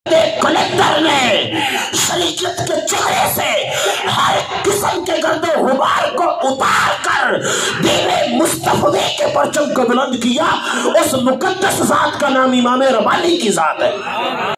Collector ने शरीयत के चेहरे से हर किस्म के गर्दो गुबार को उतार कर दीन मुस्तफा के परचम को बुलंद किया। उस मुकद्दस जात का नाम इमाम रब्बानी की जात है।